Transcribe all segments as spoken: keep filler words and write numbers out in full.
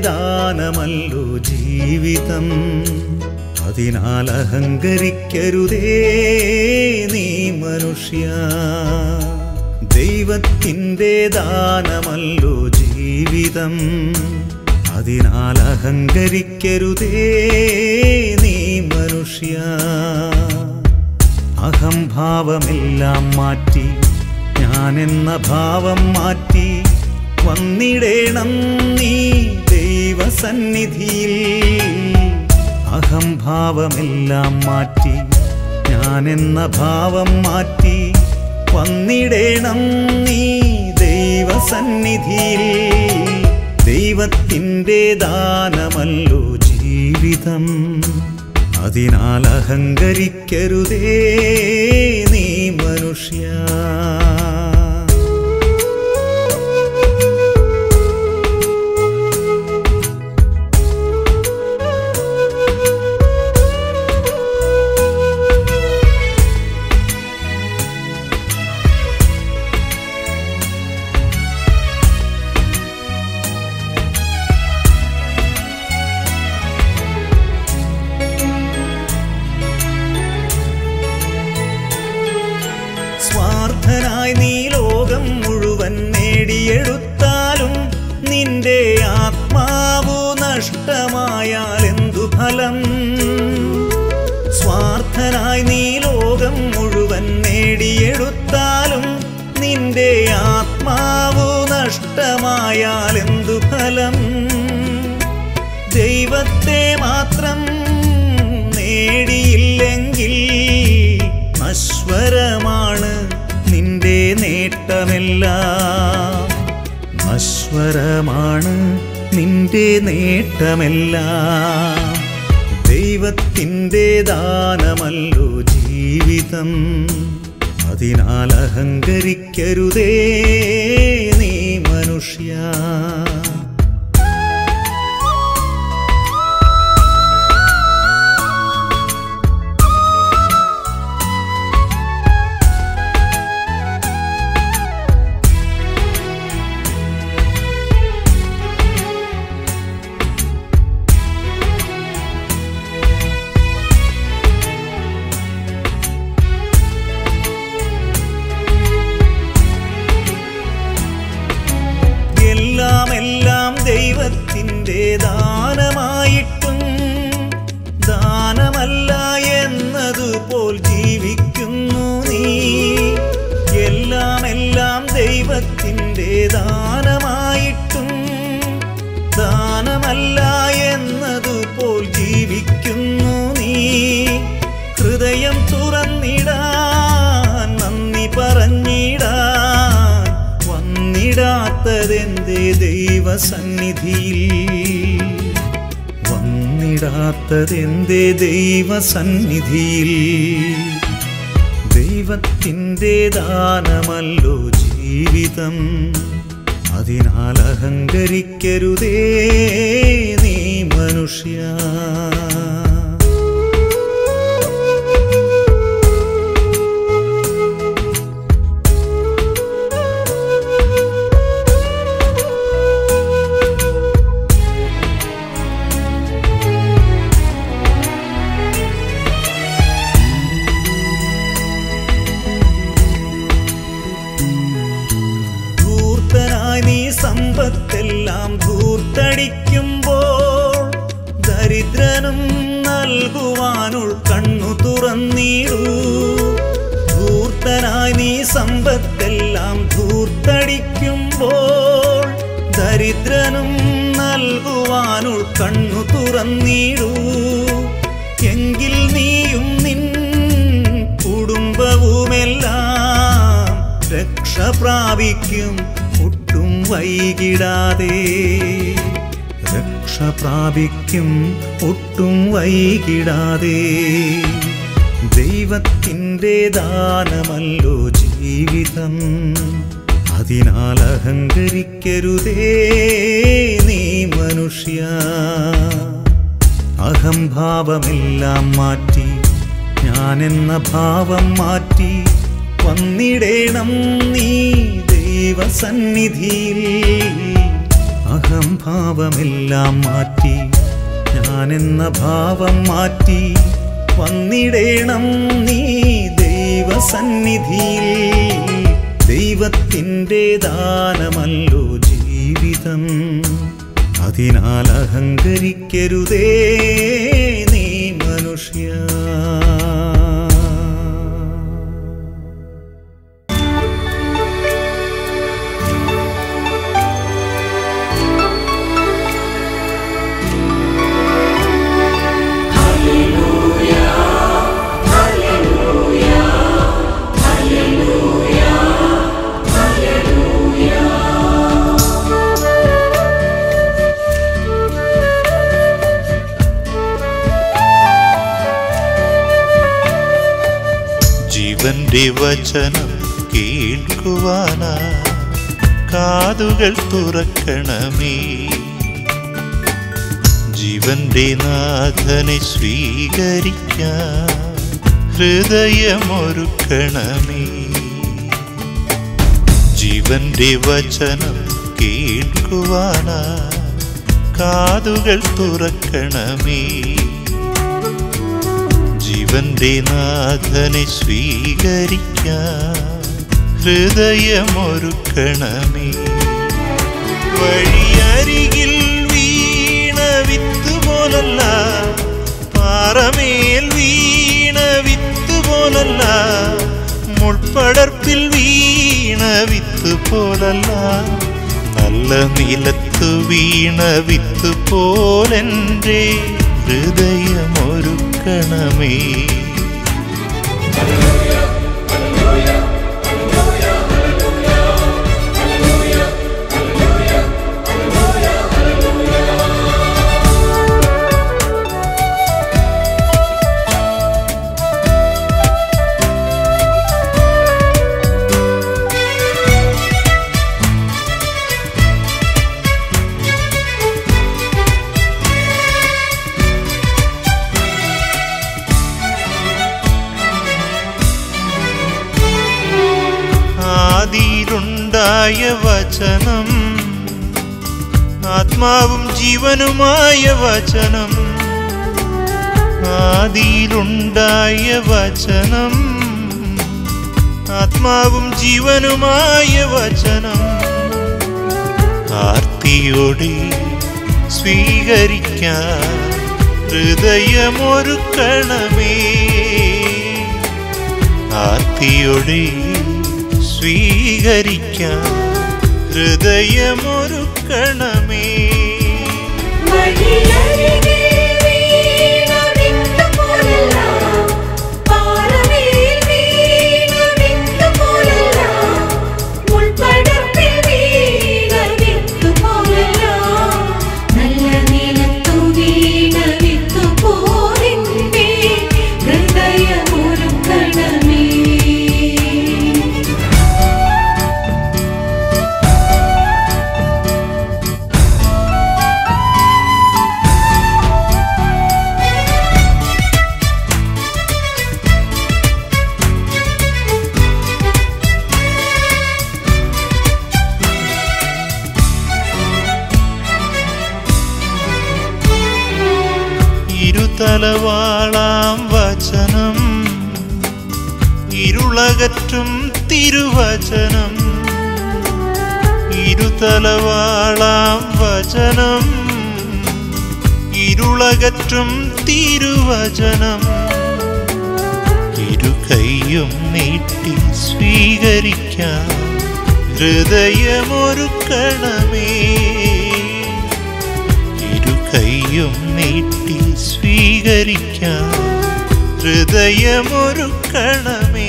ദാനമല്ലോ ജീവിതം. അതിനാൽ അഹങ്കരിക്കരുതേ നീ മനുഷ്യ. ദൈവത്തിൻ്റെ ദാനമല്ലോ ജീവിതം. അതിനാൽ അഹങ്കരിക്കരുതേ നീ മനുഷ്യ. അഹംഭാവമെല്ലാം മാറ്റി ഞാനെന്ന ഭാവം മാറ്റി വന്നിടേണം നീ ദൈവസന്നിധിയിൽ. അഹംഭാവമെല്ലാം മാറ്റി ഞാനെന്ന ഭാവം മാറ്റി വന്നിടേണം നീ ദൈവസന്നിധിയിൽ. ദൈവത്തിൻ്റെ ദാനമല്ലോ ജീവിതം. അതിനാൽ അഹങ്കരിക്കരുതേ നീ മനുഷ്യ. സ്വാർത്ഥനായി നീ ലോകം മുഴുവൻ നേടിയെടുത്താലും നിന്റെ ആത്മാവു നഷ്ടമായാൽ എന്തു ഫലം? സ്വാർത്ഥനായി നീ ലോകം മുഴുവൻ നേടിയെടുത്താലും നിന്റെ ആത്മാവു നഷ്ടമായാൽ എന്തു ഫലം? ദൈവത്തെ മാത്രം നേടിയില്ലെങ്കിൽ നശ്വരമാണ് നിന്റെ നേട്ടമെല്ലാം. നശ്വരമാണ് നിന്റെ നേട്ടമെല്ലാം. ദൈവത്തിൻ്റെ ദാനമല്ലോ ജീവിതം. അതിനാൽ അഹങ്കരിക്കരുതേ നീ മനുഷ്യ. എല്ലാം ദൈവത്തിൻ്റെ ദാനമായിട്ടും ദാനമല്ല എന്നതുപോൽ ജീവിക്കുന്നു നീ. എല്ലാം എല്ലാം ദൈവത്തിൻ്റെ ദാനമായിട്ടും ദാനമല്ല എന്നതുപോൽ ജീവിക്കുന്നു നീ. ഹൃദയം തുറന്നിടാൻ നന്ദി പറഞ്ഞിടാൻ വന്നിടാത്തതെന്തേ ദൈവസന്നിധിയിൽ? വന്നിടാത്തതെന്തേ ദൈവസന്നിധിയിൽ? ദൈവത്തിൻ്റെ ദാനമല്ലോ ജീവിതം. അതിനാൽ അഹങ്കരിക്കരുതേ നീ മനുഷ്യ. നീ സമ്പത്തെല്ലാം ധൂർത്തടിക്കുമ്പോൾ ദരിദ്രനും നൽകുവാനുൾ കണ്ണു തുറന്നിടൂ. ധൂർത്തനായി നീ സമ്പത്തെല്ലാം ധൂർത്തടിക്കുമ്പോൾ ദരിദ്രനും നൽകുവാനുൾ കണ്ണു തുറന്നിടൂ. എങ്കിൽ നീയും നിൻ കുടുംബവുമെല്ലാം രക്ഷ പ്രാപിക്കും ഒട്ടും വൈകിടാതെ. രക്ഷ പ്രാപിക്കും ഒട്ടും വൈകിടാതെ. ദൈവത്തിൻ്റെ ദാനമല്ലോ ജീവിതം. അതിനാൽ അഹങ്കരിക്കരുതേ നീ മനുഷ്യ. അഹംഭാവമെല്ലാം മാറ്റി ഞാനെന്ന ഭാവം മാറ്റി വന്നിടേണം നീ ദൈവസന്നിധിയിൽ. അഹംഭാവമെല്ലാം മാറ്റി ഞാനെന്ന ഭാവം മാറ്റി വന്നിടേണം നീ ദൈവസന്നിധിയിൽ. ദൈവത്തിൻ്റെ ദാനമല്ലോ ജീവിതം, അതിനാൽ അഹങ്കരിക്കരുതേ നീ മനുഷ്യ. ജീവന്റെ വചനം കേൾക്കുവാനാ കാതുകൾ തുറക്കണമേ. ജീവന്റെ നാഥനെ സ്വീകരിക്കാൻ ഹൃദയമൊരുക്കണമേ. ജീവന്റെ വചനം കേൾക്കുവാനാ കാതുകൾ തുറക്കണമേ. ജീവന്റെ നാഥനെ സ്വീകരിക്കാൻ ഹൃദയമൊരുക്കണമേ. വഴിയരികിൽ വീണ വിത്ത് പോലല്ല, പാറമേൽ വീണ വിത്ത് പോലല്ല, മുൾപ്പടർപ്പിൽ വീണ വിത്ത് പോലല്ല, നല്ല നിലത്തു വീണ വിത്ത് പോലെൻ്റെ ഹൃദയമൊരുക്കണമേ. ആദിയിലുണ്ടായ വചനം, ആത്മാവും ജീവനുമായ വചനം. ആദിയിലുണ്ടായ വചനം, ആത്മാവും ജീവനുമായ വചനം. ആർത്തിയോടെ സ്വീകരിക്കാൻ ഹൃദയമൊരുക്കണമേ. ആർത്തിയോടെ സ്വീകരിക്കാൻ ഹൃദയമൊരുക്കണമേ. ഇരുതലവാളാം വചനം, ഇരുളകറ്റും തിരുവചനം. ഇരുതലവാളാം വചനം, ഇരുളകറ്റും തിരുവചനം. ഇരുകൈയും നീട്ടി സ്വീകരിക്കാൻ ഹൃദയമൊരുക്കണമേ. ഇരുകൈയും നീട്ടി സ്വീകരിക്കാൻ ഹൃദയമൊരുക്കണമേ.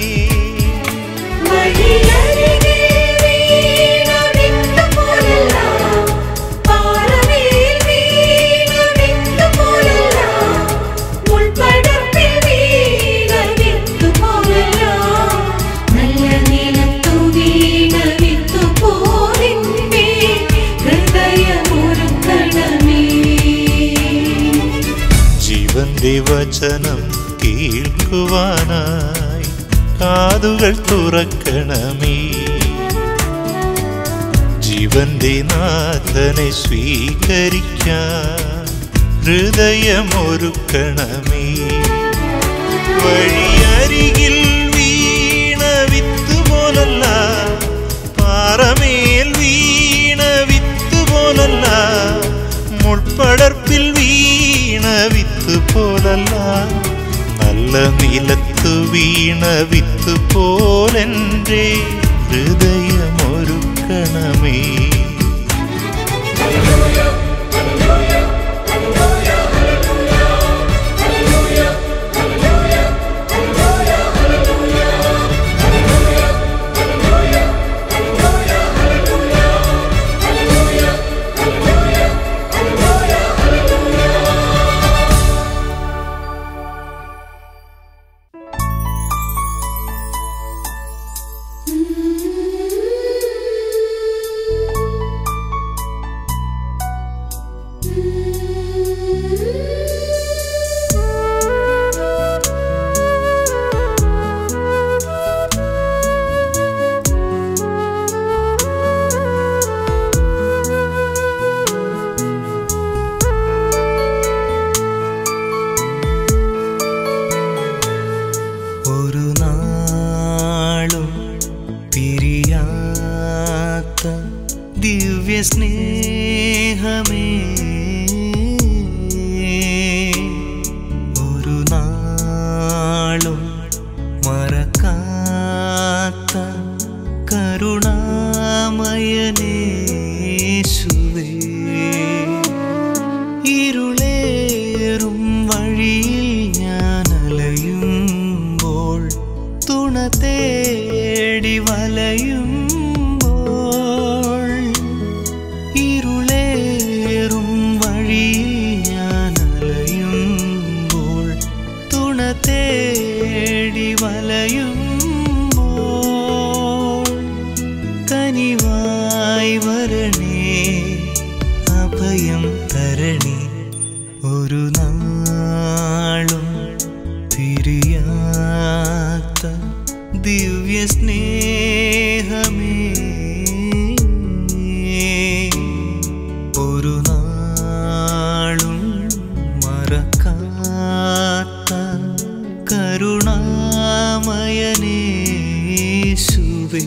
ജീവന്റെ വചനം കേൾക്കുവാനായി കാതുകൾ തുറക്കണമേ. ജീവന്റെ നാഥനെ സ്വീകരിക്കാൻ ഹൃദയമൊരുക്കണമേ. വഴിയരികിൽ വീണ വിത്ത് പോലല്ല, പാറമേൽ വീണ വിത്ത് പോലല്ല, മുൾപ്പടർപ്പിൽ വീണ വിത്ത് പോലല്ല, നല്ല നിലത്തു വീണ വിത്ത് പോലെൻ്റെ ഹൃദയമൊരുക്കണമേ. സ്നേഹമേ ഒരു നാളും മറക്കാത്ത കരുണാമയനേശുവേ, ഇരുളേറും വഴിയിൽ ഞാൻ അലയുമ്പോൾ തുണ തേടി വലയും, ഇരുളേറും വഴിയിൽ ഞാൻ അലയുമ്പോൾ തുണ തേടി വലയുമ്പോൾ കനിവായി വരണേ, അഭയം തരണേ, ഒരു നാളും തിരിയാത്ത ദിവ്യ സ്നേഹമേ, ഒരു നാളും മറക്കാത്ത കരുണാമയനേശുവേ.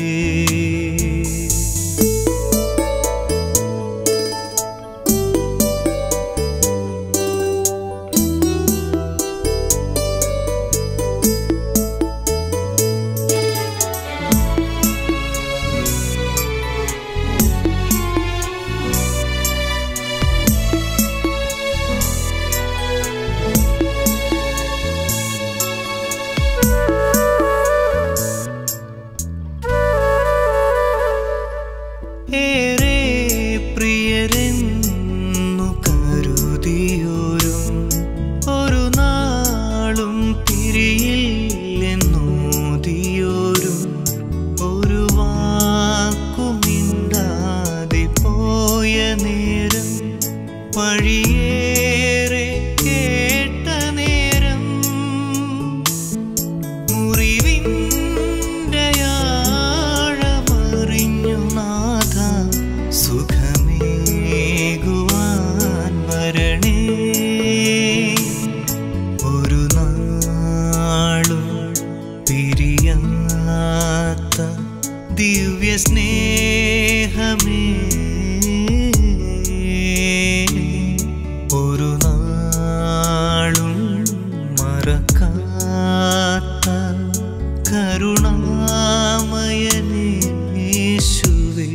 ഏറെ പ്രിയരെന്നു കരുതിയോരും ഒരു നാളും പിരിയില്ലെന്നോതിയോരും ഒരു വാക്കുമിണ്ടാതെ പോയ നേരം, വഴിയേറെ കേട്ട നേരം, മുറിവിൻ്റെ ആഴമറിഞ്ഞു നാഥ സുഖമേകുവാൻ വരണേ, ഒരു നാളും പിരിയാത്ത ദിവ്യ സ്നേഹമേ, ഒരു നാളും മറക്കാത്ത കരുണാമയനേശുവേ.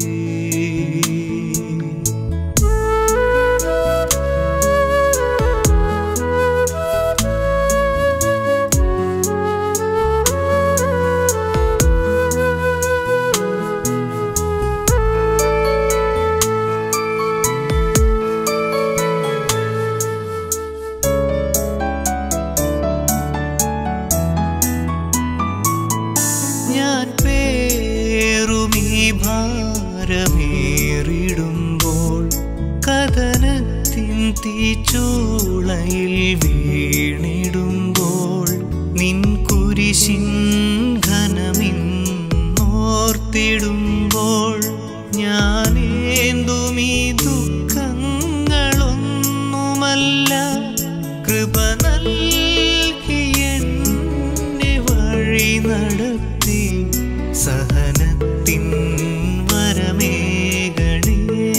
ഞാൻ പേറുമീ ഭാരമേറിടുമ്പോൾ, കഥനത്തിൻ തീച്ചൂളയിൽ വീണിടുമ്പോൾ, നിൻ കുരിശിൻ ഘനമിന്നോർത്തിടുമ്പോൾ, ഞാൻ വഴി നടത്തി സഹനത്തിൻ വരമേകണേ.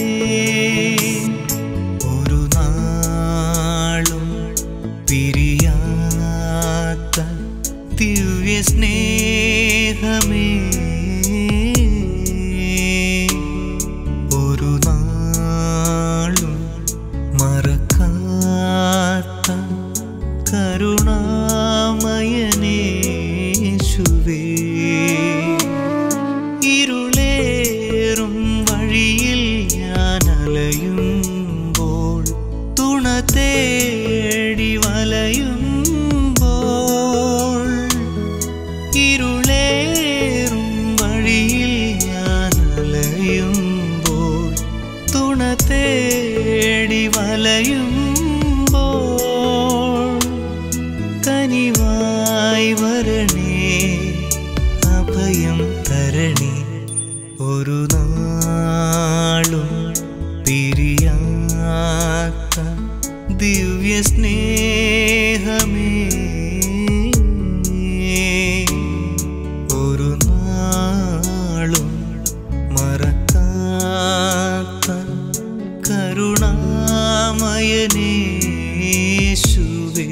ഒരു നാളും പിരിയാത്ത ദിവ്യ സ്നേഹമേ, ഒരു നാളും മറക്കാത്ത കരുണാമയനേശുവേ. ഇരുളേറും വഴിയിൽ ഞാൻ അലയുമ്പോൾ, തുണ തേടി വലയുമ്പോൾ, ഇരുളേറും വഴിയിൽ ഞാൻ അലയുമ്പോൾ, തുണ തേടി വലയുമ്പോൾ, കനിവായി വരണേ, അഭയം തരണേ. ഒരു നാളും പിരിയാത്ത ദിവ്യ സ്നേഹമേ, ഒരു നാളും മറക്കാത്ത കരുണാമയനേശുവേ.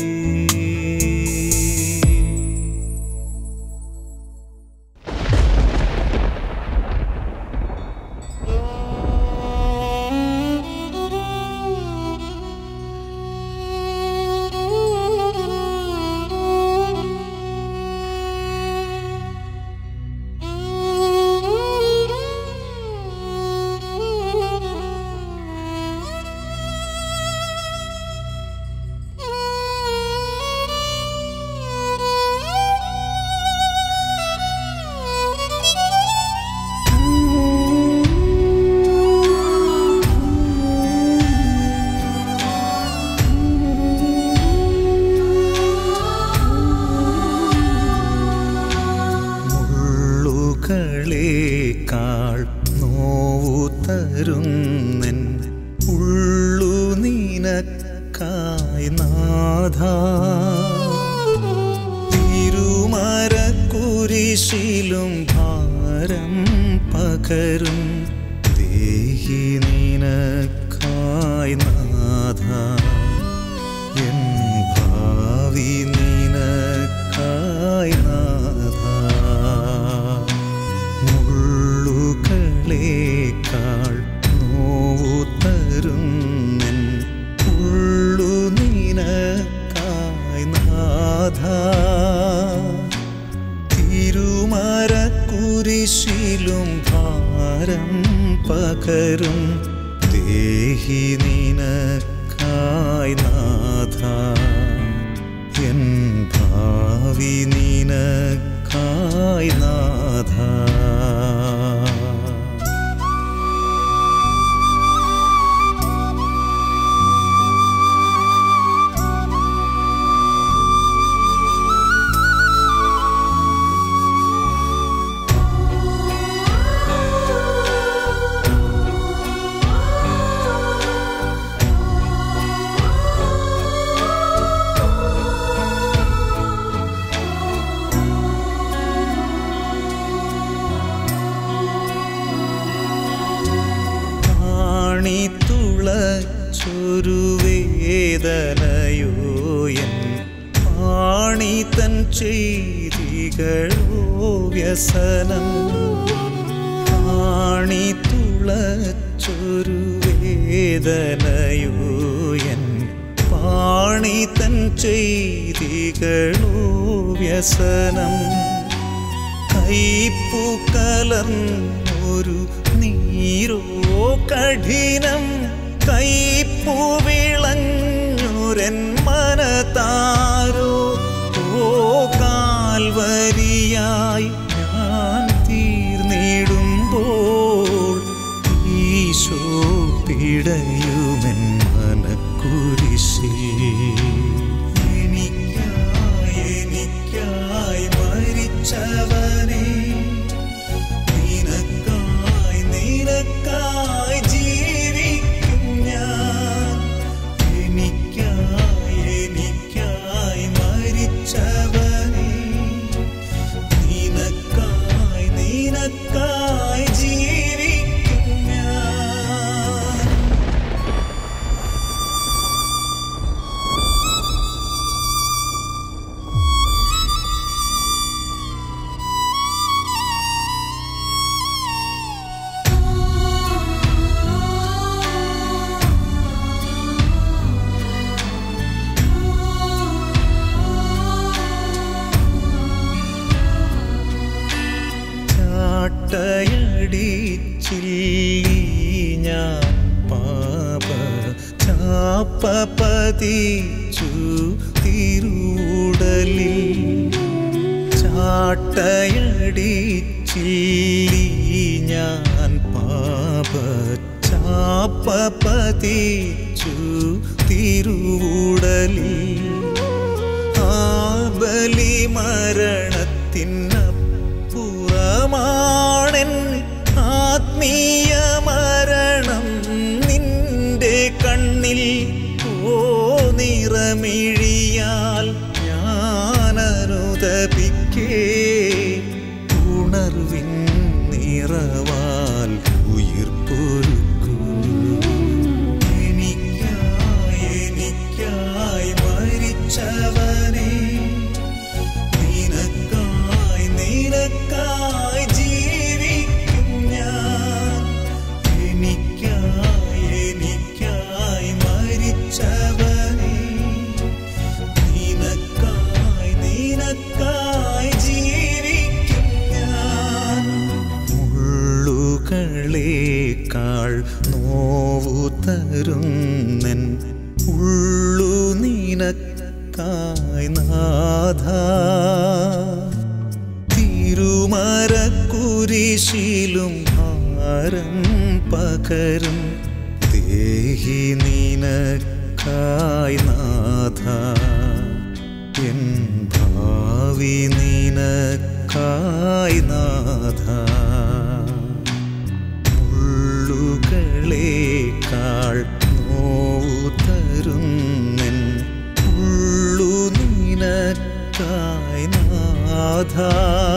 ളേക്കാൾ നോവു തരുന്നൻ ഉള്ളു നിനക്കായി നാഥ. തിരുമരക്കുരിശിലും ഭാരം പകരും ദേഹി നിനക്കായി നാഥ. എൻ ഭാവി നിനക്കായി നാഥ. മുള്ളുകളേക്കാൾ നോവു തരുന്നൻ ഉള്ളു നിനക്കായി നാഥ. തിരുമരക്കുരിശിലും ഭാരം പകരും ദേഹി നിനക്കായി നാഥ. എൻ ഭാവി നിനക്കായി നാഥ. തുളച്ചൊരു വേദനയോ എൻ പാണി തൻ ചെയ്തികളോ വ്യസനം. പാണി തുളച്ചൊരു വേദനയോ എൻ പാണി തൻ ചെയ്തികളോ വ്യസനം. കൈപ്പു കലർന്നൊരു നീരോ കഠിനം കൈപ്പു വിളഞ്ഞൊരൻ മനതാരോ. ഓ കാൽവരിയായി ഞാൻ തീർന്നിടുമ്പോൾ ഈശോ പിടയുമെൻ മനക്കുരിശിൽ. എനിക്കായി എനിക്കായി മരിച്ചവനെ, നിനക്കായി നിനക്കായി ജീവിക്കും ഞാൻ. എനിക്കായി എനിക്കായി മരിച്ചവനെ, പതിച്ചു തിരുവുടലിൽ ചാട്ടയടിച്ചില്ലി ഞാൻ പാപ ചാപ്പ പതിച്ചു തിരുവുടലിൽ ആ ബലി മരണത്തിനപ്പുറമാണെൻ ആത്മീയ മരണം നിന്റെ കണ്ണിൽ ഓ നിറമിഴിയാൽ ഞാനനുതപിക്കേ ഉണർവിൻ നിറവാൽ ഉയിർപ്പൊരുക്കൂ എനിക്കായി എനിക്കായി മരിച്ചവനേ നിനക്കായി നിനക്കായി ജീവിക്കും ഞാൻ എനിക്കായി എനിക്കായി മരിച്ചവനേ നിനക്കായി നിനക്കായി ജീവിക്കും ഞാൻ മുള്ളുകളേക്കാൾ നോവു തരുന്നൻ ഉള്ളു നിനക്കായി നാഥാ തിരുമരക്കുരിശിലും ഭാരം പകരും ദേഹി നിനക്കായി നാഥാ എൻ ഭാവി നിനക്കായി നാഥാ മുള്ളുകളേക്കാൾ നോവു തരുന്നൻ ഉള്ളു നിനക്കായി നാഥാ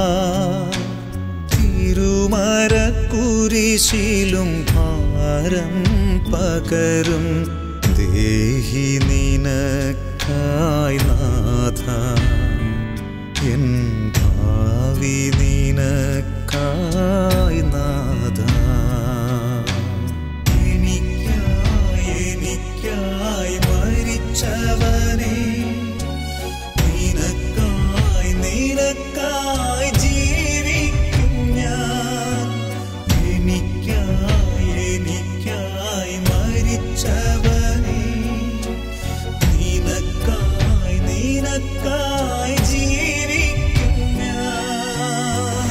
തിരുമരക്കുരിശിലും ഭാരം പകരും ദേഹി നിനക്കായി നാഥാ എൻ ഭാവി നിനക്കായി നാഥാ എനിക്കായി എനിക്കായി മരിച്ചവനേ നിനക്കായി നിനക്കായി ജീവിക്കും ഞാൻ എനിക്കായി എനിക്കായി മരിച്ചവനേ നിനക്കായി നിനക്കായി ജീവിക്കും ഞാൻ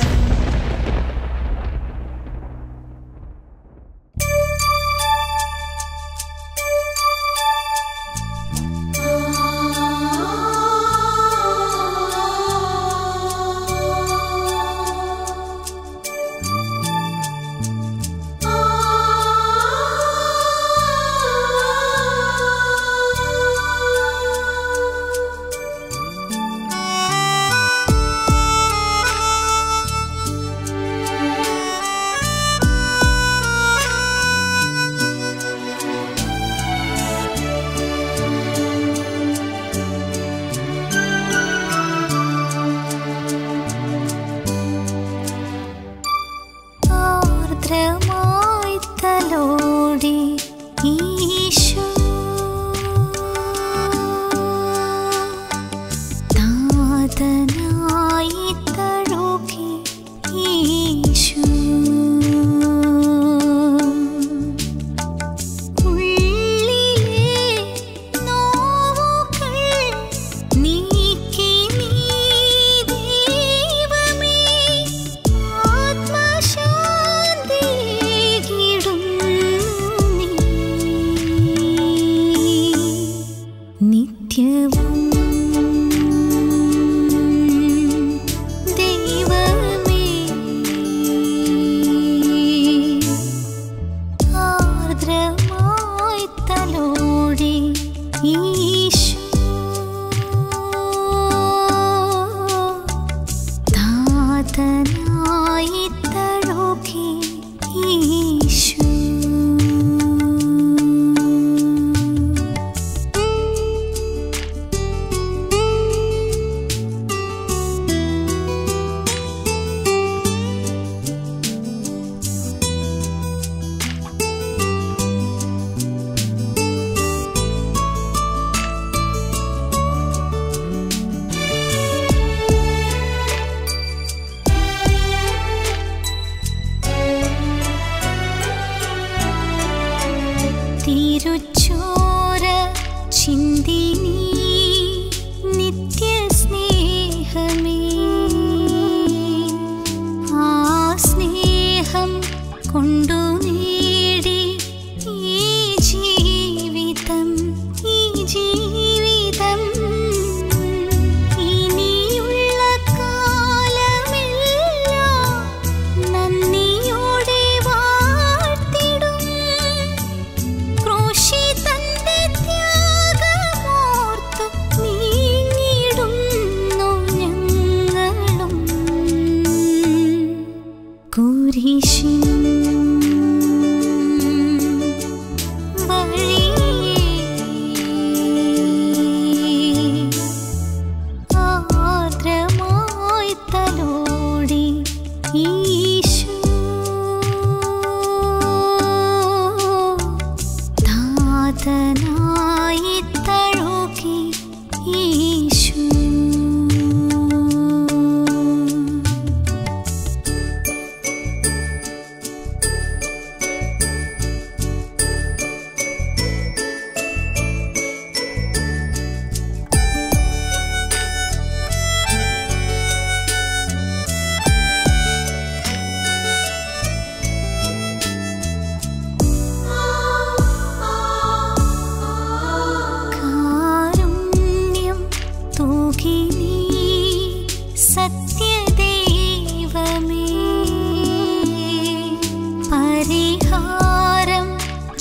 ആ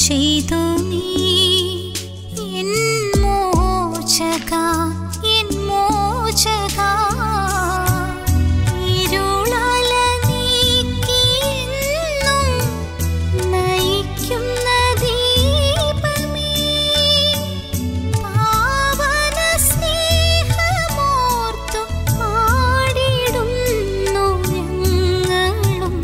ചെയ്തു നീ എൻ മോചക എൻ മോചക ഇരുളല നീക്കിയെന്നും നയിക്കുന്ന ദീപമേ പാവന സ്നേഹമോർത്തു പാടിടുന്നു ഞങ്ങളും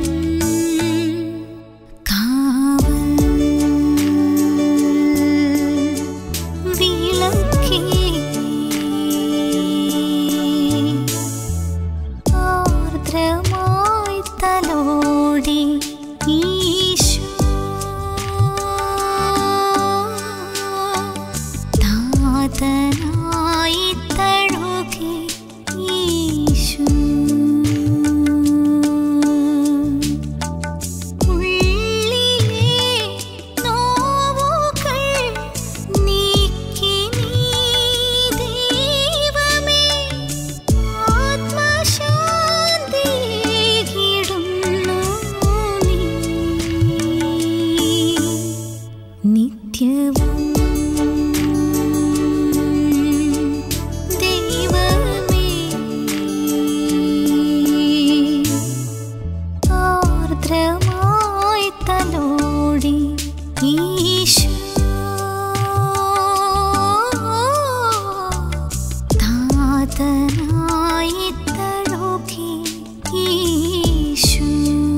ആർദ്രമായി തലോടി ഈശോ താതനായി തഴുകി ഈശോ നിത്യവും ദൈവമേ ആർദ്രമായി തലോടി ഈശോ താതനായി തഴുകി ഈശോ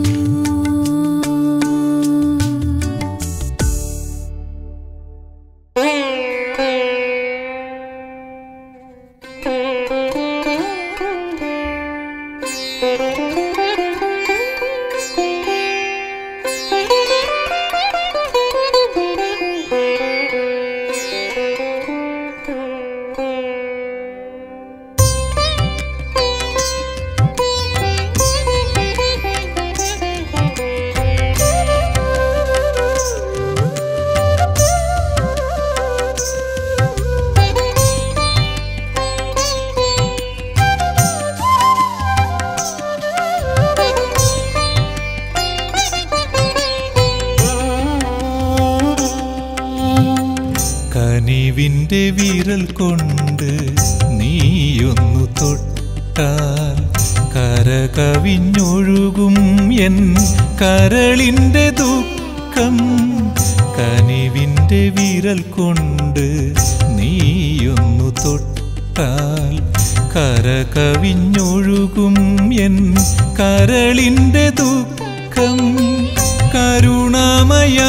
കനിവിൻ്റെ വിരൽ കൊണ്ട് നീയൊന്നു തൊട്ടാൽ കരകവിഞ്ഞൊഴുകും എൻ കരളിൻ്റെ ദുഃഖം. കനിവിൻ്റെ വിരൽ കൊണ്ട് നീയൊന്നു തൊട്ടാൽ കരകവിഞ്ഞൊഴുകും എൻ കരളിൻ്റെ ദുഃഖം. കരുണാമയ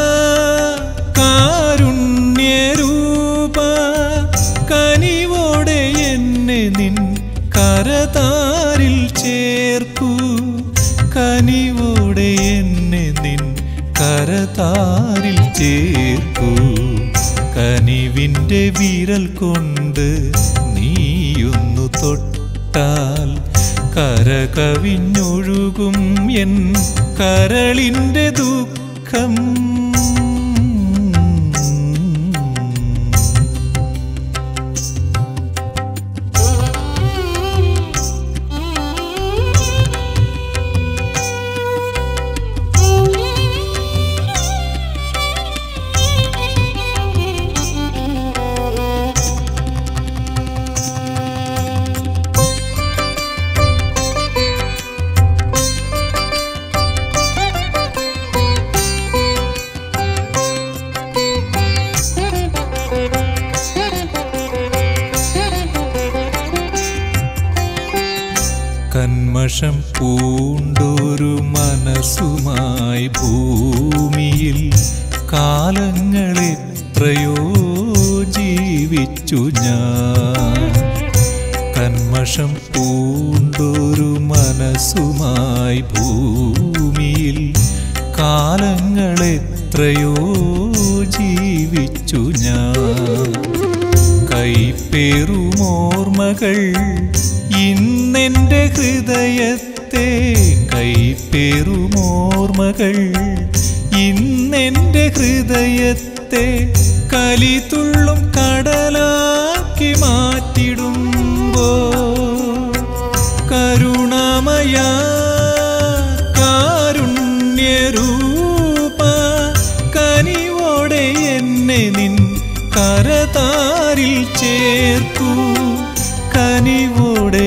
കാരുണ്യരൂപ കനിവോടെ എന്നെ നിൻ കരതാരിൽ ചേർക്കൂ. കനിവോടെ എന്നെ നിൻ കരതാരിൽ ചേർക്കൂ. കനിവിൻ്റെ വിരൽ കൊണ്ട് നീയൊന്നു തൊട്ടാൽ കരകവിഞ്ഞൊഴുകും എൻ കരളിൻ്റെ ദുഃഖം. കന്മഷം പൂണ്ടൊരു മനസ്സുമായി ഭൂമിയിൽ കാലങ്ങളെത്രയോ ജീവിച്ചു ഞാൻ. കന്മഷം പൂണ്ടൊരു മനസ്സുമായി ഭൂമിയിൽ കാലങ്ങളെത്രയോ ജീവിച്ചു ഞാൻ. കൈപ്പേറുമോർമ്മകൾ ഇന്നെൻ്റെ ഹൃദയത്തെ കൈപ്പേറുമോർമ്മകൾ ഇന്നെൻ്റെ ഹൃദയത്തെ കലിതുള്ളും കടലാക്കി മാറ്റിടുമ്പോ കരുണാമയ കാരുണ്യരൂപ കനി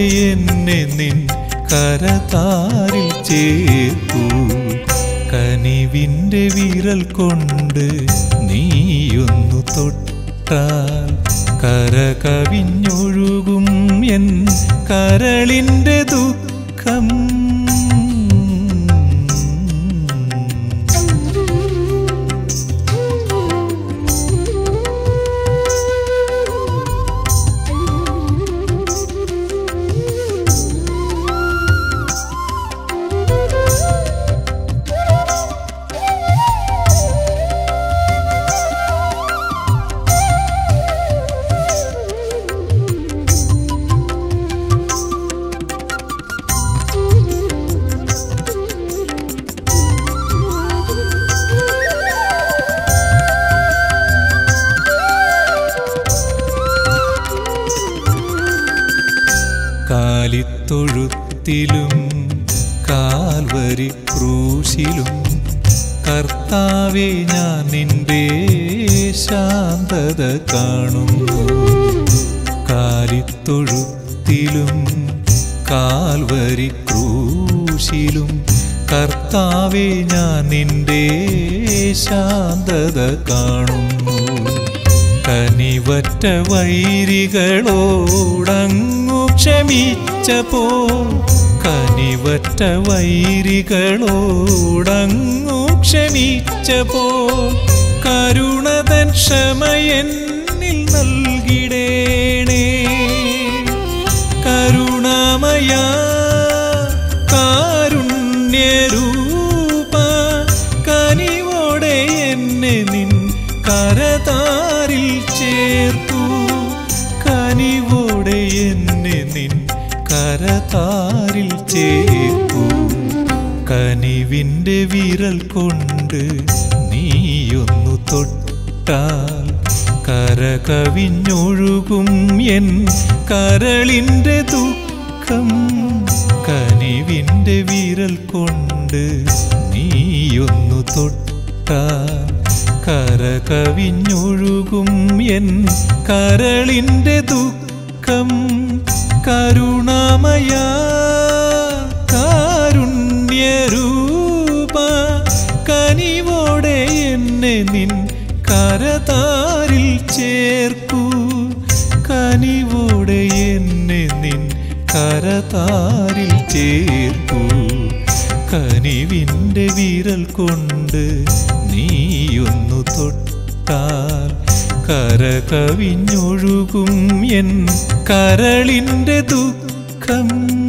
എന്നെ നിൻ കരതാരിൽ ചേർക്കൂ. കനിവിൻ്റെ വിരൽ കൊണ്ട് നീയൊന്നു തൊട്ടാൽ കര കവിഞ്ഞൊഴുകും എൻ കരളിൻ്റെ ദുഃഖം. കാലിത്തൊഴുത്തിലും കാൽവരി ക്രൂശിലും കർത്താവേ ഞാൻ നിന്റെ ശാന്തത കാണുന്നു. കാലിത്തൊഴുത്തിലും കാൽവരി ക്രൂശിലും കർത്താവേ ഞാൻ നിന്റെ ശാന്തത കാണുന്നു. കനിവറ്റ വൈരികളോടങ്ങു ക്ഷമിച്ചപ്പോ കനിവറ്റ വൈരികളോടങ്ങു ക്ഷമിച്ചപ്പോ കരുണതൻ ക്ഷമയെന്നിൽ നൽകിടേണേ. കരുണാമയ കാരുണ്യരൂപ കനിവോടെ എന്നെ നിൻ കരതാരിൽ ചേർക്കൂ. കനിവോടെ എന്നെ നിൻ കരതാരിൽ ചേർക്കൂ. കനിവിൻ്റെ വിരൽ കൊണ്ട് നീയൊന്നു തൊട്ടാൽ കര കവിഞ്ഞൊഴുകും എൻ കരളിൻ്റെ ദുഃഖം. കനിവിൻ്റെ വിരൽ കൊണ്ട് നീയൊന്നു തൊട്ടാൽ കര കവിഞ്ഞൊഴുകും എൻ കരളിൻ്റെ ദുഃഖം. കരുണാമയ കാരുണ്യരൂപ കനിവോടെ എന്നെ നിൻ കരതാരിൽ ചേർക്കൂ. കനിവോടെ എന്നെ നിൻ കരതാരിൽ ചേർക്കൂ. കനിവിൻ്റെ വിരൽ കൊണ്ട് നീയൊന്നു തൊട്ടാൽ കര കവിഞ്ഞൊഴുകും എൻ കരളിൻ്റെ ദുഃഖം.